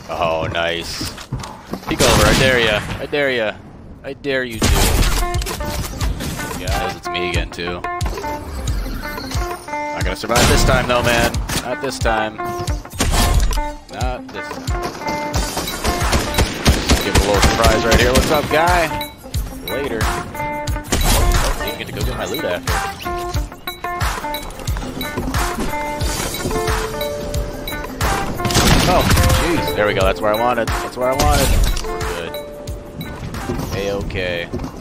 Oh, nice. Peek over, I dare ya. I dare ya. I dare you to. Guys, it's me again, too. Not gonna survive this time, though, man. Not this time. Not this time. Give him a little surprise right here. What's up, guy? Later. Oh, you get to go get my loot after. Oh, jeez. There we go. That's where I wanted. That's where I wanted. We're good. A-okay.